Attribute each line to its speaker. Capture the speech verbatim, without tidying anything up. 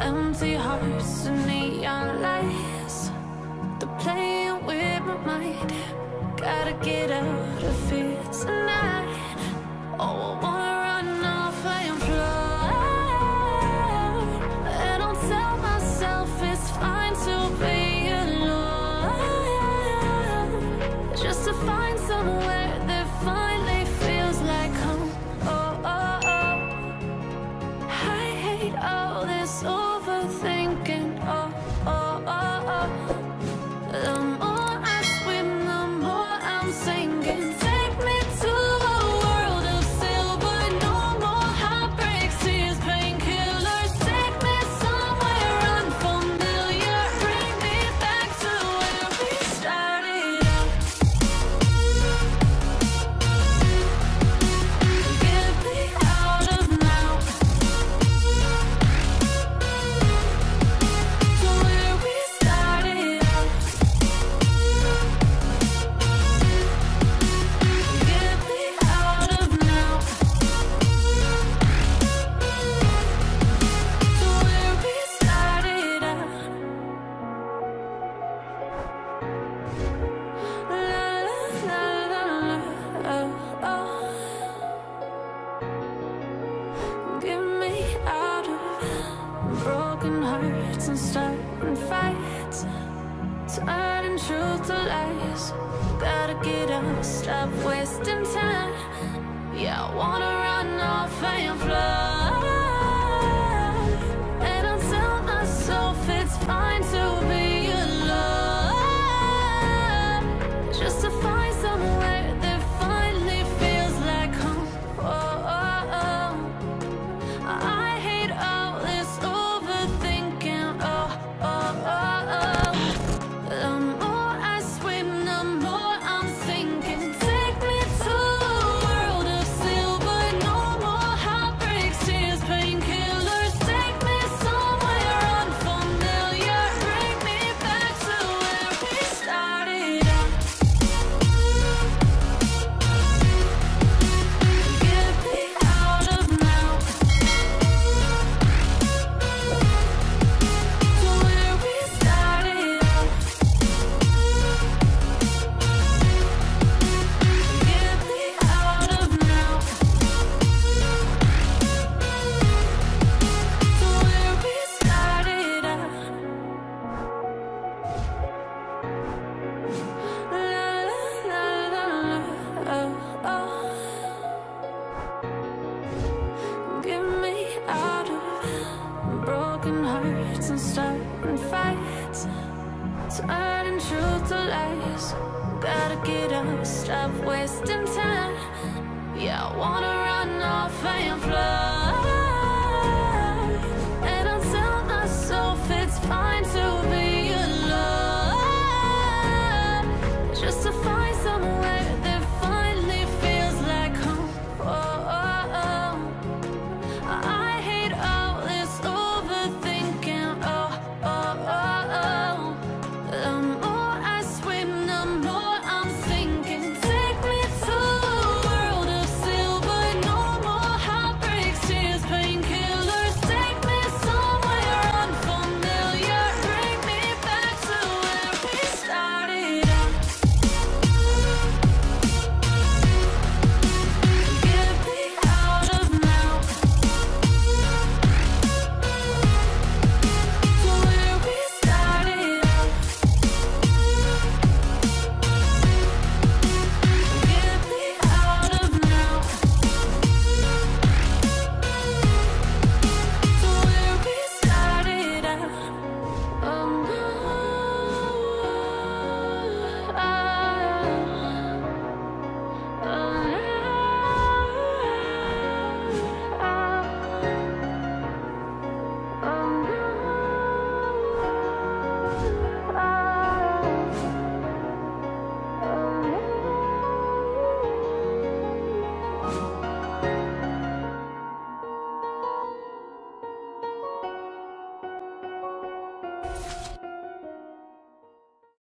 Speaker 1: Empty hearts and neon lights, they're playing with my mind. Gotta get out of here tonight. Oh, I wanna run off and fly, and I'll tell myself it's fine to be alone, just to find somewhere that finally feels like home. Oh, oh, oh. I hate all this overthinking. Oh, oh, oh, oh. The more I swim, the more I'm sinking. Take me to a world of silver. No more heartbreaks, tears, painkillers. Take me somewhere unfamiliar. Bring me back to where we started out. Get me out of now, to where we started out. Get me out of now, to where we started out. La la la la, oh, oh. Get me out of broken hearts and starting fights, turning truth to lies. Gotta get up, stop wasting time. Yeah, I wanna run off and fly, and I'll tell myself it's fine to be alone, just to find somewhere that finally feels like home. Oh, oh, oh. I hate all this overthinking. Oh, oh, oh, oh. The more I swim, the more I'm sinking. Take me to a world of silver. No more heartbreaks, tears, painkillers. Take me somewhere unfamiliar. Bring me back to where we started out. Get me out of now, to where we started out. Get me out of now, to where we started out. La la la la la, oh, oh. Get me out of broken hearts and starting fights, turning truth to lies. Gotta get up, stop wasting time. Yeah, I wanna run off and fly.